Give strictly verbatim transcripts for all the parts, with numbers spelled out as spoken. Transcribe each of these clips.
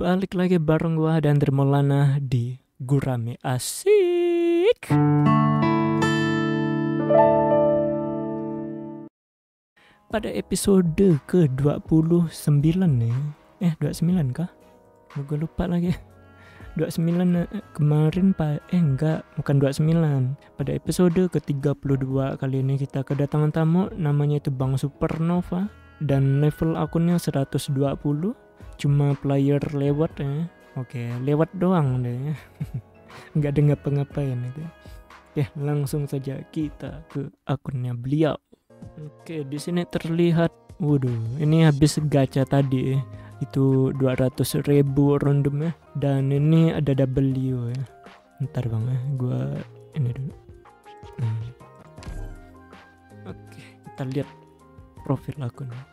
Balik lagi bareng gua dan Maulana di Gurame Asik. Pada episode ke dua puluh sembilan nih. Eh dua puluh sembilan kah? Gue lupa lagi. dua puluh sembilan kemarin Pak. Eh enggak, bukan dua puluh sembilan. Pada episode ke tiga puluh dua kali ini kita kedatangan tamu, namanya itu Bang Supernova. Dan level akunnya seratus dua puluh. Cuma player lewat ya. Oke, lewat doang deh. Nggak ada ngapa-ngapain itu. Ya, langsung saja kita ke akunnya beliau. Oke, di sini terlihat, waduh, ini habis gacha tadi ya. Itu dua ratus ribu random ya. Dan ini ada W ya. Ntar bang ya, gua ini dulu. Hmm. Oke, kita lihat profil akunnya.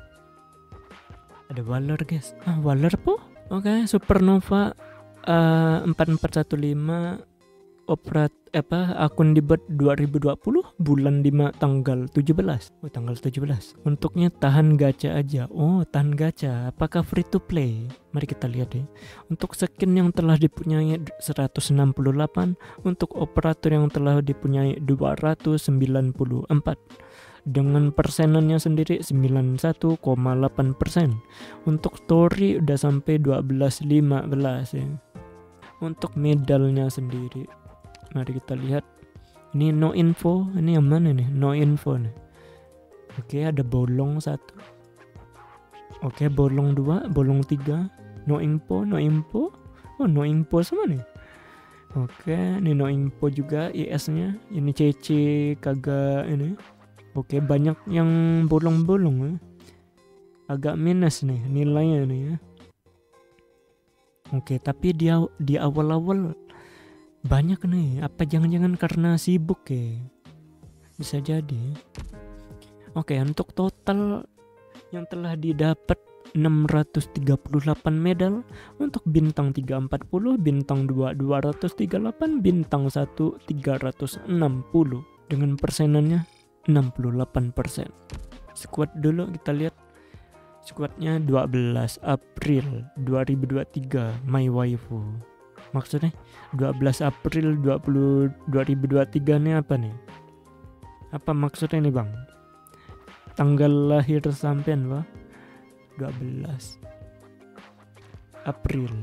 Ada Waller guys. Ah, Waller po? Oke, okay, Supernova uh, empat empat satu lima operat apa akun di dua ribu dua puluh bulan lima tanggal tujuh belas. Oh, tanggal tujuh belas. Untuknya tahan gacha aja. Oh, tahan gacha. Apakah free to play? Mari kita lihat ya. Untuk skin yang telah dipunyai seratus enam puluh delapan, untuk operator yang telah dipunyai dua ratus sembilan puluh empat. Dengan persenannya sendiri sembilan puluh satu koma delapan persen. Untuk story udah sampai dua belas lima belas ya. Untuk medalnya sendiri, mari kita lihat. Ini no info, ini yang mana nih? No info nih. Oke, ada bolong satu. Oke, bolong dua, bolong tiga. No info, no info. Oh, no info sama nih. Oke, ini no info juga I S-nya. Ini C C kagak ini. Oke, banyak yang bolong-bolong ya. Agak minus nih nilainya nih ya. Oke, tapi dia di awal-awal banyak nih. Apa jangan-jangan karena sibuk ya? Bisa jadi. Oke, untuk total yang telah didapat enam ratus tiga puluh delapan medal. Untuk bintang tiga empat puluh, bintang dua dua ratus tiga puluh delapan, bintang satu tiga ratus enam puluh. Dengan persenannya enam puluh delapan persen. Squad dulu kita lihat. Squadnya dua belas April dua ribu dua puluh tiga, My Waifu. Maksudnya dua belas April dua ribu dua puluh tiga nih apa nih? Apa maksudnya nih bang? Tanggal lahir sampean Pak? dua belas April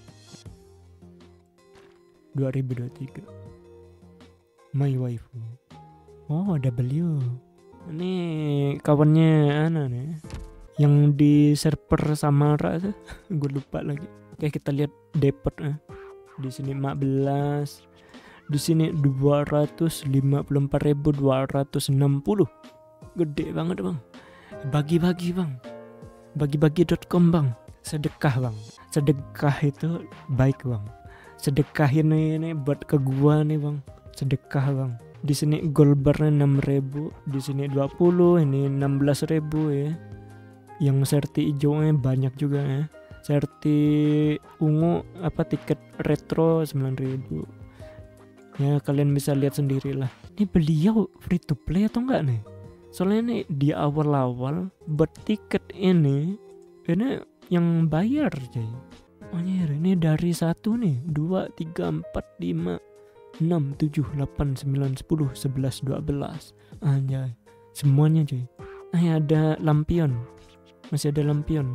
dua ribu dua puluh tiga, My Waifu. Oh, W. Ini kawannya Ana nih. Yang di server Samara tuh. Gue lupa lagi. Oke, kita lihat depot eh. Di sini lima belas. Di sini dua ratus lima puluh empat ribu dua ratus enam puluh. Gede banget, Bang. Bagi-bagi, Bang. Bagi-bagi dot com, Bang. Sedekah, Bang. Sedekah itu baik, Bang. Sedekah ini, ini buat ke gua nih, Bang. Sedekah, Bang. Di sini gold barnya enam ribu, di sini dua puluh, ini enam belas ribu ya. Yang serti hijaunya banyak juga ya. Serti ungu apa tiket retro sembilan ribu. Ya kalian bisa lihat sendirilah. Ini beliau free to play atau enggak nih? Soalnya ini di awal-awal buat tiket ini ini yang bayar cuy. Oh ini dari satu nih, dua, tiga, empat, lima enam, tujuh, delapan, sembilan, sepuluh, sebelas, dua belas. Anjay. Semuanya cuy. Ah, ada lampion. Masih ada lampion.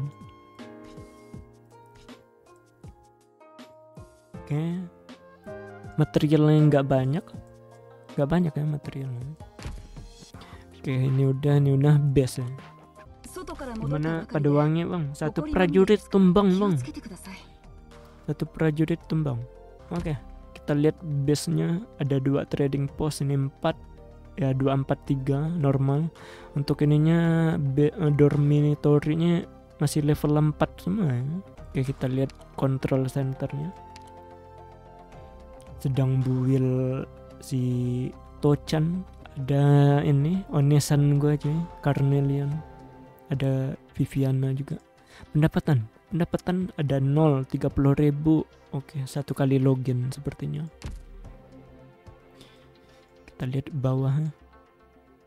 Oke. Materialnya nggak banyak. Nggak banyak ya materialnya. Oke, ini udah, ini udah best ya. Gimana pada uangnya bang? Satu prajurit tumbang bang. Satu prajurit tumbang. Oke. Kita lihat base-nya ada dua trading post, ini empat ya, dua empat tiga normal. Untuk ininya be, uh, dormitory-nya masih level empat semua ya. Oke, kita lihat control center-nya. Sedang build si Tochan, ada ini Onesan gue aja, Carnelian, ada Viviana juga. Pendapatan Pendapatan ada nol, tiga puluh ribu. Oke, satu kali login sepertinya. Kita lihat bawah.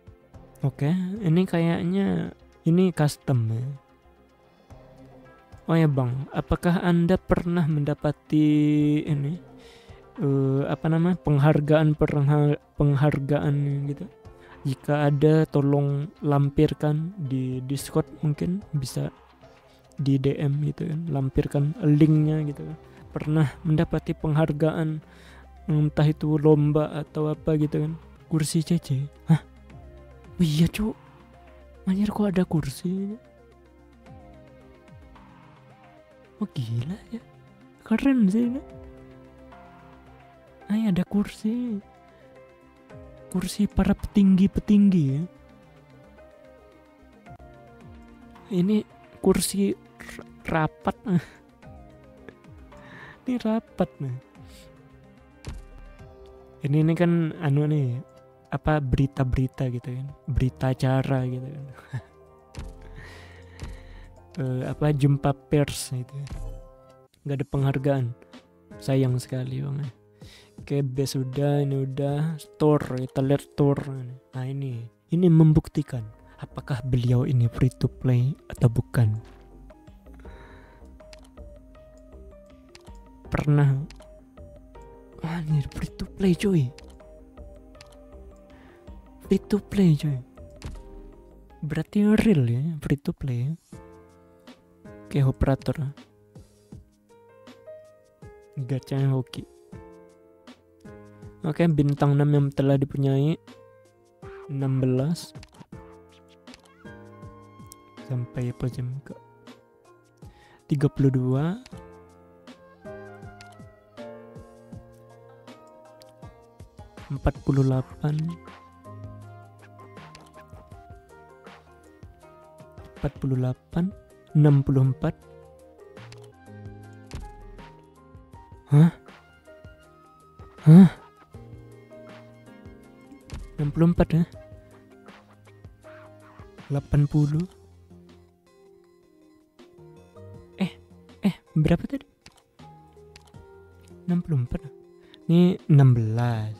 Oke, ini kayaknya ini custom ya. Oh ya bang, apakah anda pernah mendapati ini uh, apa namanya penghargaan pengha- penghargaan gitu? Jika ada, tolong lampirkan di Discord, mungkin bisa di D M gitu kan, lampirkan linknya gitu kan. Pernah mendapati penghargaan, entah itu lomba atau apa gitu kan. Kursi C C. Hah? Oh iya cuk, anjir kok ada kursi? Oh gila ya, keren sih ini. Ay, ada kursi, kursi para petinggi-petinggi ya. Ini kursi r- rapat. Ini rapat nih. Ini ini kan anu nih, apa berita-berita gitu kan, berita acara gitu kan. uh, apa jumpa pers gitu. Nggak ada penghargaan. Sayang sekali bang. Oke, best udah, ini udah. Store, kita lihat store. Nah ini, ini membuktikan apakah beliau ini free to play atau bukan. Pernah. Wah, ini free to play cuy. Free to play cuy. Berarti real ya, free to play. Oke, operator. Gacanya hoki. Oke, bintang enam yang telah dipunyai enam belas sampai apa jam ke tiga puluh dua. empat puluh delapan. empat puluh delapan, enam puluh empat. Hah? Hah? enam puluh empat ya? delapan puluh. Eh, eh berapa tadi? enam puluh empat. Ini enam belas.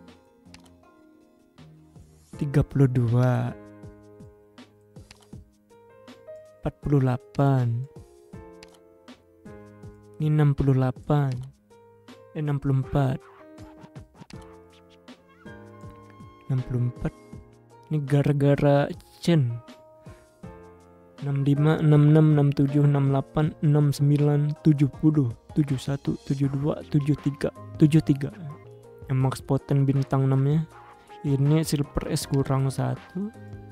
tiga puluh dua. empat puluh delapan. Ini enam puluh delapan. Eh enam puluh empat. enam puluh empat. Ini gara-gara Chen. enam lima, enam enam, enam tujuh, enam delapan, enam sembilan, tujuh puluh, tujuh satu, tujuh dua, tujuh tiga, tujuh tiga. Yang max poten bintang enam nya. Ini silver S kurang satu.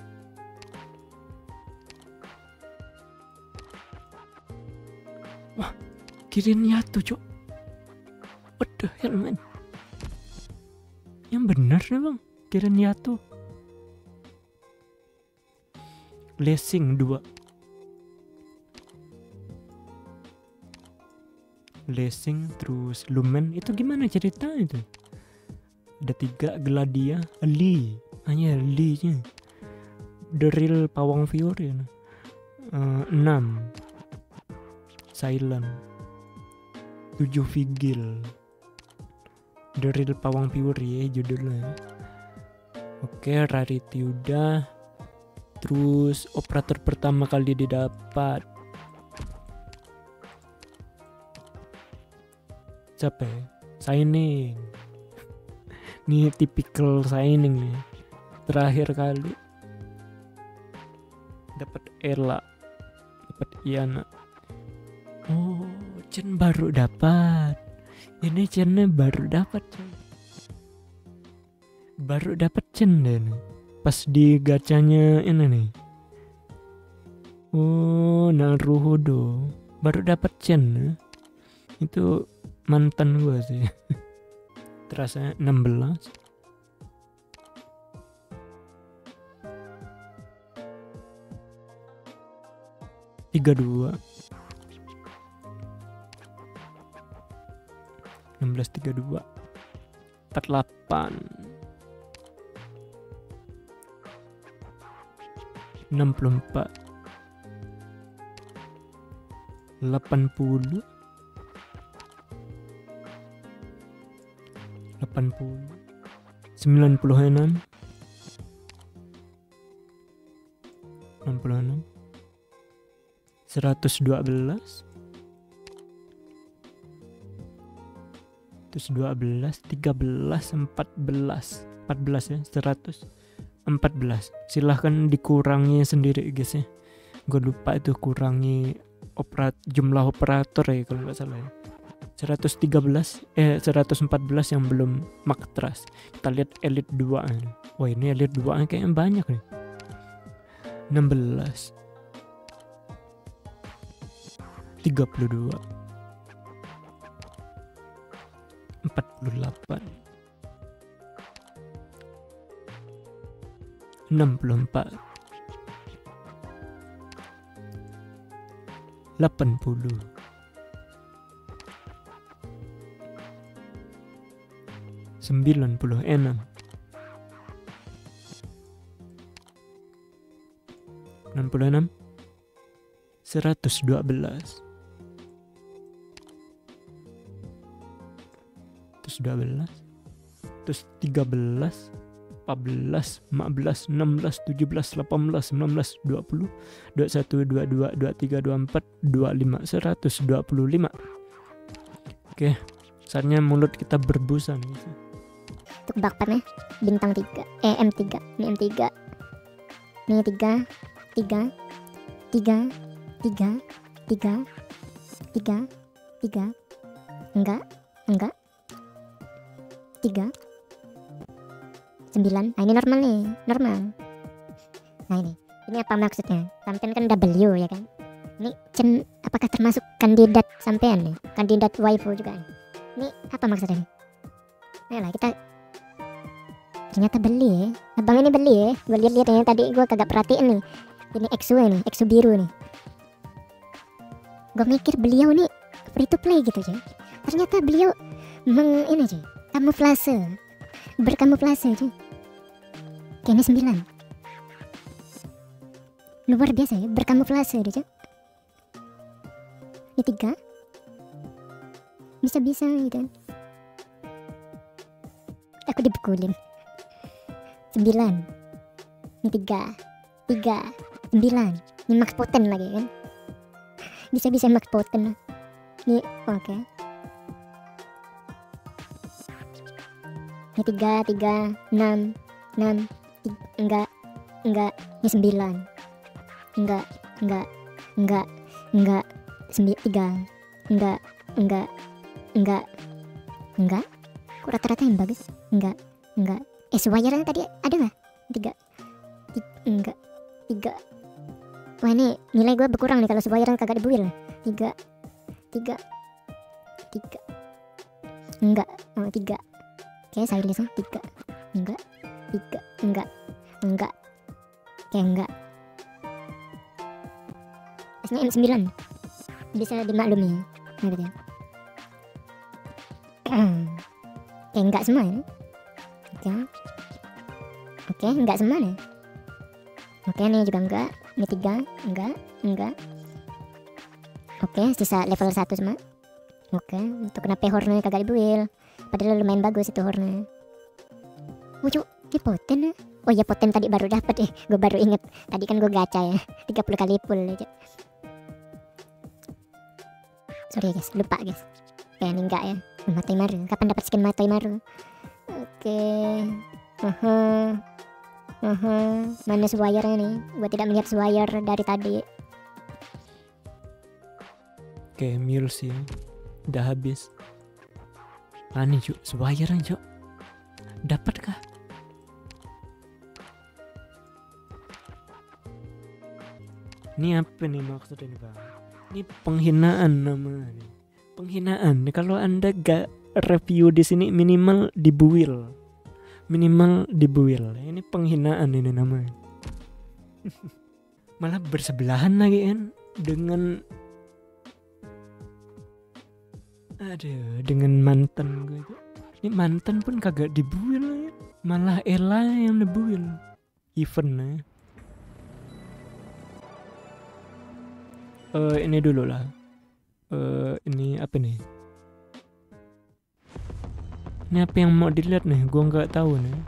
Wah, Kirin Yatu cok. What the hell man? Yang benar nih bang, Kirin Yatu. Blessing dua. Blessing terus Lumen. Itu gimana ceritanya itu? Ada tiga Gladia, Lee, hanya Lee nya. The Real Pawang Fury. Uh, enam Silent. tujuh Vigil. The Real Pawang Fury ya judulnya. Oke, rarity udah. Terus operator pertama kali didapat. Siapa ya? Signing. Ini typical signing nih. Terakhir kali dapat Ella, dapat Iana. Oh, Chen baru dapat. Ini Chennya baru dapat. Baru dapat Chen deh nih. Pas di gacanya ini nih. Oh, Naruhodo. Baru dapat Chen ya. Itu mantan gue sih. Terasa enam belas. tiga puluh dua. enam belas tiga puluh dua. empat puluh delapan. enam puluh empat. delapan puluh. delapan puluh. sembilan puluh enam. enam puluh enam. seratus dua belas. seratus dua belas, tiga belas, empat belas. empat belas ya, seratus empat belas. Silahkan dikurangi sendiri guys ya. Gue lupa itu kurangi operat jumlah operator ya kalau nggak salah ya. seratus tiga belas eh seratus empat belas yang belum Mark Trust. Kita lihat Elite dua nih. Wah, ini Elite dua kayaknya banyak nih. enam belas, tiga puluh dua, empat puluh delapan, enam puluh empat, delapan puluh, sembilan puluh enam, enam puluh enam, seratus dua belas, seratus dua belas, terus tiga belas, empat belas, lima belas, enam belas, tujuh belas, delapan belas, sembilan belas, dua puluh, dua puluh satu, dua puluh dua, dua puluh tiga, dua puluh empat, dua puluh lima, seratus dua puluh lima. Oke, saatnya mulut kita berbusa nih. Untuk bakpannya bintang tiga, eh M tiga, ini M tiga, ini tiga, tiga, tiga, tiga, tiga, tiga, tiga, enggak, enggak, tiga, sembilan. Nah ini normal nih, normal. Nah ini, ini apa maksudnya? Sampean kan W ya kan? Ini cen, apakah termasuk kandidat sampean nih? Kandidat waifu juga nih? Ini apa maksudnya? Nah lah kita ternyata beli ya. Abang ini beli ya. Gue lihat-lihat ya tadi gue kagak perhatiin nih. Ini Exo nih, Exo biru nih. Gue mikir beliau nih free to play gitu aja. Ternyata beliau meng ini aja, kamuflase, berkamuflase aja. Kayaknya sembilan. Luar biasa ya, berkamuflase aja. Ini tiga. Bisa-bisa gitu. Aku dipukulin. Sembilan. Ini tiga. Tiga. Sembilan. Ini max poten lagi kan. Bisa-bisa max poten. Ini oke. Okay. Ini tiga, tiga, enam, enam, tiga, enggak, enggak, ini sembilan, enggak, enggak, enggak, enggak, sembilan, tiga, enggak, enggak, enggak, enggak, kok rata-rata yang bagus, enggak, enggak, eh sewajarnya tadi ada nggak? Tiga, tiga, enggak, tiga, wah ini nilai gue berkurang nih kalau sewajarnya kagak dibuil, tiga, tiga, tiga, enggak, oh tiga. Oke, saya lihat tiga, enggak, tiga, enggak, enggak, kayak enggak. Asnya M sembilan bisa dimaklumi, nah gitu ya. Kayak enggak semua ya. Oke, oke, enggak semua nih. Oke, ini juga enggak, ini tiga, enggak, enggak. Oke, sisa level satu semua. Oke, untuk kenapa hornya kagak dibuil? Padahal lumayan bagus itu hornya. Wucuk, ini poten ya? Oh iya poten tadi baru dapat eh. Gue baru inget. Tadi kan gue gacha ya. tiga puluh kali pull aja. Sorry guys, lupa guys. Kayak ini enggak ya. Matai Maru. Kapan dapat skin Matai Maru? Oke. Aha. Aha. Mana swire nih? Gue tidak melihat swire dari tadi. Oke, mule sih. Udah habis. Aneh cuk, sewayaran cuk. Dapatkah? Ini apa nih maksudnya nih bang? Ini penghinaan namanya. Penghinaan. Kalau anda gak review di sini minimal dibuil, minimal dibuil. Ini penghinaan ini namanya. Malah bersebelahan lagi kan dengan aduh, dengan mantan gue itu. Ini mantan pun kagak dibuil ya. Malah Ella yang dibuil. Eventnya. Uh, ini dulu lah. Uh, ini apa nih? Ini apa yang mau dilihat nih? Gue nggak tahu nih.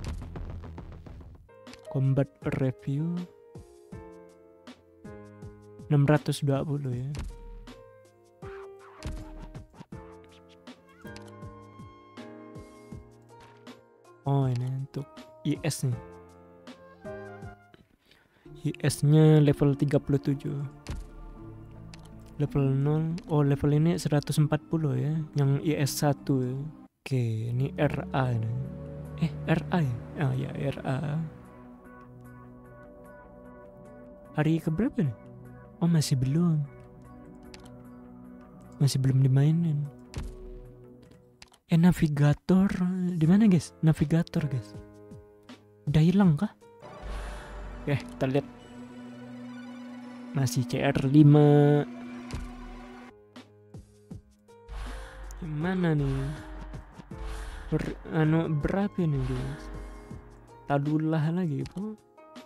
Combat review enam ratus dua puluh ya. Oh ini untuk I S nih. I S nya level tiga puluh tujuh. Level nol. Oh level ini seratus empat puluh ya. Yang I S satu ya. Oke ini R A ini. Eh R A ya? Ah ya R A. Hari keberapa nih? Oh masih belum. Masih belum dimainin. Eh navigator di mana guys? Navigator guys. Udah hilang kah? Eh kita lihat. Masih C R lima. Gimana nih? Ber, anu berapa nih guys? Tadulah lagi bro.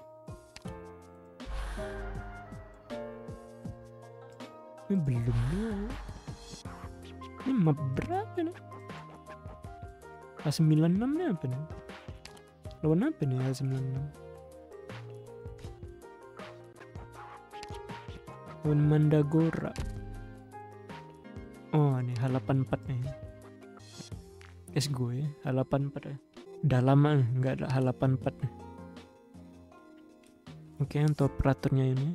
Ini belum nih. Ini map berapa nih? A sembilan puluh enam nih apa nih? Lawan apa nih A sembilan puluh enam? Lawan Mandagora. Oh ini H delapan puluh empat nih. Es gue H delapan puluh empat ya. Udah lama nih nggak ada H delapan puluh empat nih. Oke untuk operatornya ini.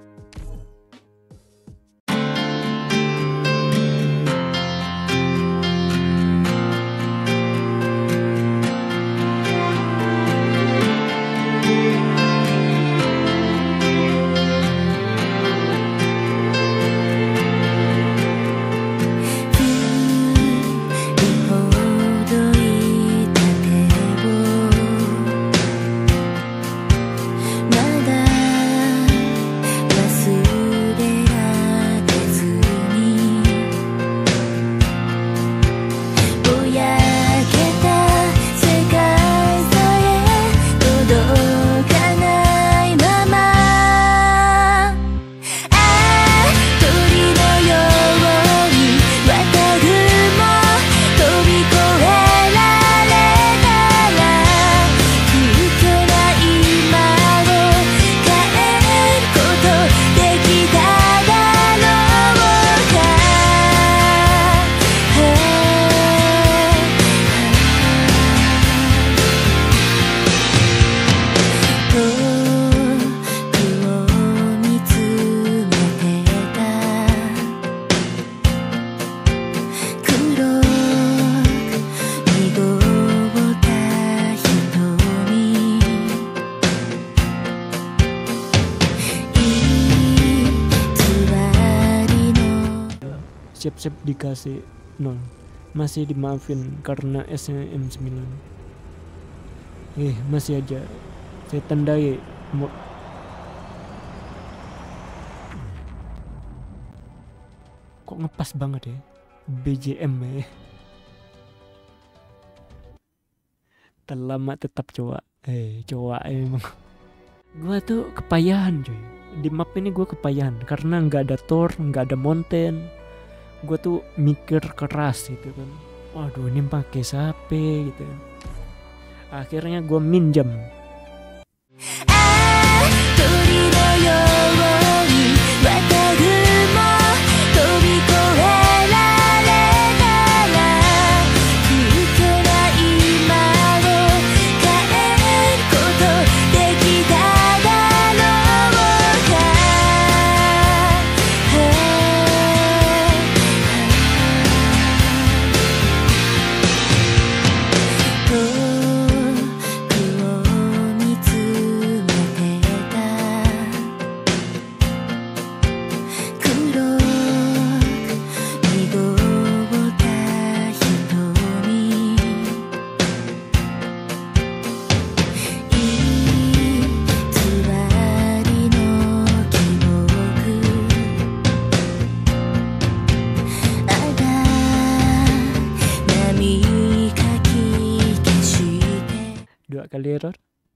Siap-siap dikasih nol. Masih dimaafin karena S nya M sembilan. Eh masih aja saya tandai mo kok ngepas banget ya B J M ya. Terlama tetap cowok. Eh cowok emang. Gua tuh kepayahan cuy. Di map ini gua kepayahan karena nggak ada Thor, nggak ada mountain. Gue tuh mikir keras gitu kan. Waduh ini pakai sape gitu. Akhirnya gue minjem. Kali error.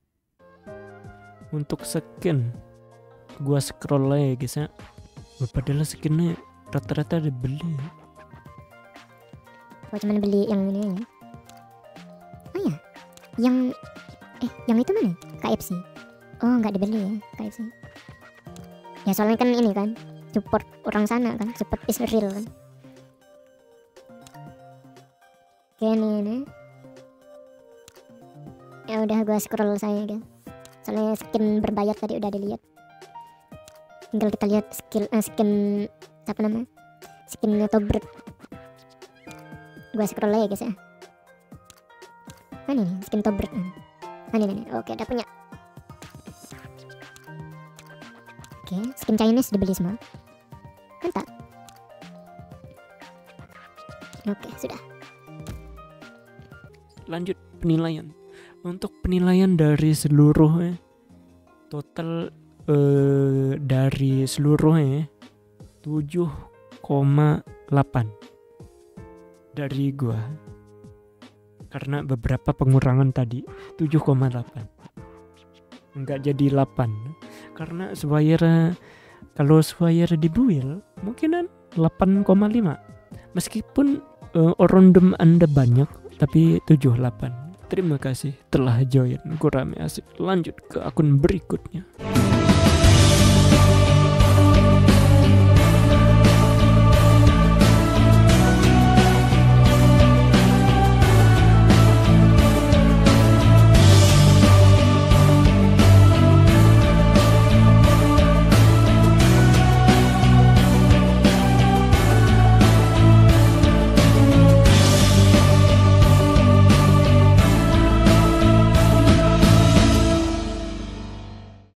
Untuk skin gua scroll lagi guys ya. Padahal skinnya rata-rata dibeli. Oh cuman beli yang ini ya. Oh ya, yang eh yang itu mana? K F C. Oh nggak dibeli ya K F C. Ya soalnya kan ini kan support orang sana kan, support is real kan. Oke ini ini. Ya udah gua scroll saya guys. Soalnya skin berbayar tadi udah dilihat. Tinggal kita lihat skill eh, skin apa namanya? Skinnya Tobert. Gua scroll lagi guys ya. Mana nih skin Tobert? Ah, ini nih. Oke, udah punya. Oke, skin Chinese dibeli semua. Mantap. Oke, sudah. Lanjut penilaian. Untuk penilaian dari seluruhnya, total eh, dari seluruhnya tujuh koma delapan dari gua. Karena beberapa pengurangan tadi tujuh koma delapan. Enggak jadi delapan. Karena Swire, kalau Swire di build mungkinan delapan koma lima. Meskipun uh, random Anda banyak, tapi tujuh delapan. Terima kasih telah join Gurame Asik. Lanjut ke akun berikutnya.